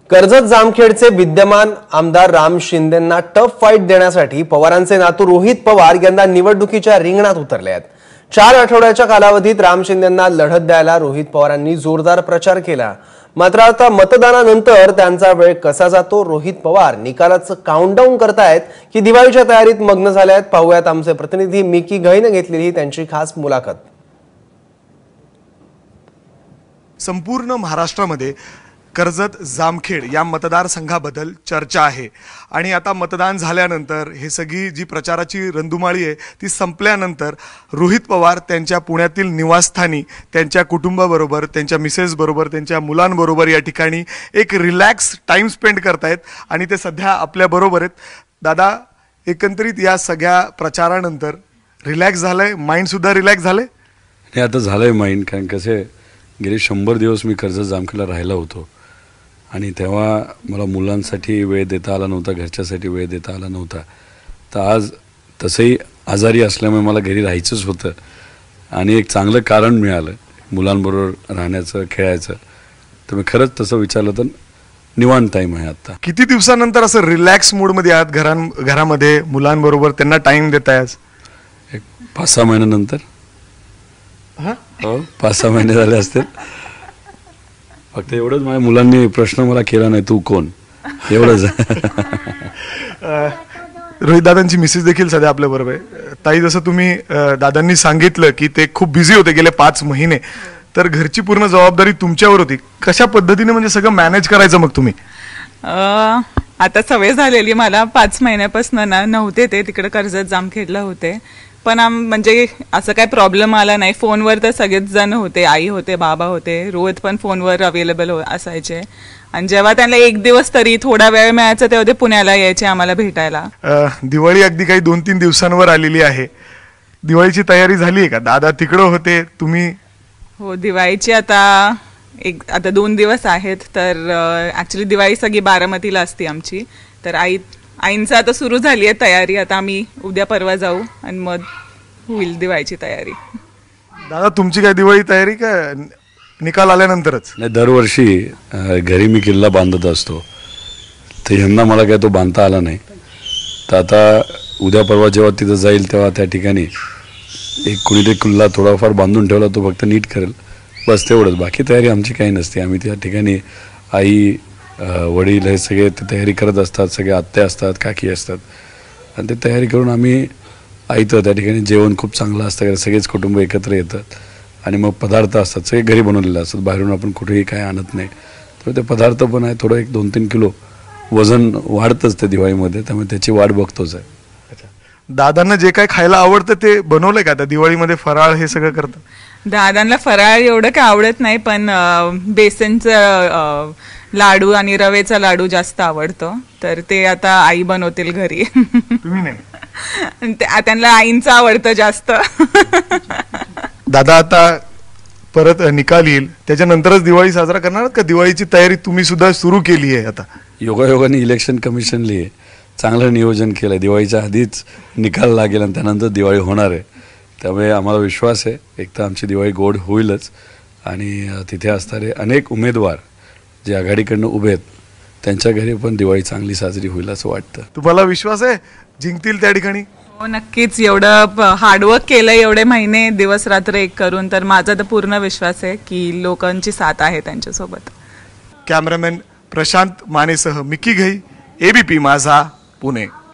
कर्जत जामखेडचे विद्यमान आमदार Ram शिंदेंना tough fight देण्यासाठी पवारांचे नातू रोहित पवार यंदा निवडणुकीच्या रिंगणात उतरले आहेत। 4 आठवड्याच्या कालावधीत राम शिंदेंना लढत द्यायला रोहित पवारांनी जोरदार प्रचार केला। मात्र आता मतदानानंतर त्यांचा वेळ कसा जातो, रोहित पवार निकालाचं काउंटडाऊन करतायत की दिवाळीच्या तयारीत मग्न झाले आहेत, पाहूयात आमचे प्रतिनिधी मिकी घईने घेतलेली त्यांची खास मुलाखत। संपूर्ण महाराष्ट्रामध्ये कर्जत जामखेड या मतदारसंघाबद्दल चर्चा आहे आणि आता मतदान झाल्यानंतर हे सगळी जी प्रचाराची रंधुमाळी आहे ती संपल्यानंतर रोहित पवार त्यांच्या पुण्यातील निवासस्थानी त्यांच्या कुटुंबाबरोबर, त्यांच्या मिसेस बरोबर, त्यांच्या मुलांबरोबर या ठिकाणी एक रिलॅक्स टाइम स्पेंड करतायत आणि ते सध्या आपल्या बरोबर आहेत। दादा, एकंदरीत या सगळ्या प्रचारानंतर रिलॅक्स झालंय, माइंड सुद्धा रिलॅक्स झाले? हे आता झालंय माइंड, कारण कसे गेले 100 दिवस मी कर्जत जामखेडला राहिला होतो आणि तेव्हा मला मुलांसाठी वेळ देता आला नव्हता, घरच्यासाठी वेळ देता आला नव्हता। तर आज तसंही आजारी असल्यामुळे मला घरी राहायचंच होतं आणि एक चांगलं कारण मिळालं मुलांबरोबर राहण्याचं, खेळायचं। तर मी खरंच तसं विचारलं तर निवांत टाईम आहे आता। किती दिवसानंतर असं रिलॅक्स मूडमध्ये आहात घरामध्ये मुलांबरोबर त्यांना टाइम देताय? एक 5-6 महिन्यानंतर। हो, 5-6 महिने झाले असतील। फक्त एवढंच, माझ्या मुलांनी प्रश्न मला केला नाही, तू कोण, एवढंच। रोहित दादांची मिसेस देखील सध्या आपल्या बरोबर आहे। ताई, जसं तुम्ही दादांनी सांगितलं की ते खूप बिझी होते गेले 5 महिने, तर घरची पूर्ण जबाबदारी तुमच्यावर होती, कशा पद्धतीने म्हणजे सगळं मॅनेज करायचं मग तुम्ही? आता सवय झालेली मला, 5 महिन्यापासून ना नव्हते ते तिकडे कर्जत जामखेडला होते, पण म्हणजे असं काही प्रॉब्लेम आला नाही। फोनवर तर सगळेच जण होते, आई होते, बाबा होते, रोहित पण फोनवर अवेलेबल असायचे आणि जेव्हा त्यांना एक दिवस तरी थोडा वेळ मिळायचा तेव्हा ते पुण्याला यायचे आम्हाला भेटायला। दिवाळी अगदी काही 2-3 दिवसांवर आलेली आहे, दिवाळीची तयारी झाली आहे का? दादा तिकडे होते, तुम्ही? हो, दिवाळीची आता 2 दिवस आहेत, तर ऍक्च्युली दिवाळी सगळी बारामतीला असते आमची, तर आईंचं आता सुरू झाली आहे तयारी। आता आम्ही उद्या परवा जाऊ आणि मग होईल दिवाळीची तयारी। दादा, तुमची काय दिवाळी तयारी का निकाल आल्यानंतरच? नाही, दरवर्षी घरी मी किल्ला बांधत असतो, तर यंदा मला काय तो बांधता आला नाही। तर आता उद्या परवा जेव्हा तिथं जाईल तेव्हा त्या ठिकाणी एक कुणीतरी किल्ला थोडाफार बांधून ठेवला, तो फक्त नीट करेल, बस तेवढंच। बाकी तयारी आमची काही नसते। आम्ही त्या ठिकाणी आई, वडील हे सगळे ते तयारी करत असतात, सगळे आत्या असतात, काकी असतात आणि ते तयारी करून आम्ही आयतं त्या ठिकाणी जेवण खूप चांगलं असतं, सगळेच कुटुंब एकत्र येतात आणि मग पदार्थ असतात, सगळे घरी बनवलेले असतात, बाहेरून आपण कुठेही काय आणत नाही। तर ते पदार्थ पण आहे, थोडं 1-2-3 किलो वजन वाढतंच ते दिवाळीमध्ये, त्यामुळे त्याची वाट बघतोच आहे। दादांना जे काय खायला आवडतं ते बनवलंय का आता दिवाळीमध्ये? फराळ हे सगळं करतात? दादांना फराळ एवढं काय आवडत नाही, पण बेसनचं लाडू आणि रवेचा लाडू जास्त आवडतो, तर ते आता आई बनवतील घरी। तुम्ही नाही? त्यांना आईंचं आवडतं जास्त। दादा, आता परत निकाल येईल त्याच्यानंतरच दिवाळी साजरा करणार का? दिवाळीची तयारी तुम्ही सुद्धा सुरू केली आहे आता? योगायोगाने इलेक्शन कमिशनली चांगलं नियोजन केलं, दिवाळीच्या आधीच निकाल लागेल आणि त्यानंतर दिवाळी होणार आहे। त्यामुळे आम्हाला विश्वास आहे एक तर आमची दिवाळी गोड होईलच आणि तिथे असणारे अनेक उमेदवार जे आघाडीकडनं उभे आहेत त्यांच्या घरी पण दिवाळी चांगली साजरी होईल असं वाटतं। तुम्हाला विश्वास आहे जिंकतील त्या ठिकाणी? हो, नक्कीच। एवढं हार्डवर्क केलं, एवढे महिने दिवस रात्र एक करून, तर माझा तर पूर्ण विश्वास आहे की लोकांची साथ आहे त्यांच्यासोबत। कॅमेरामॅन प्रशांत मानेसह मिकी घई, ABP माझा, पुणे।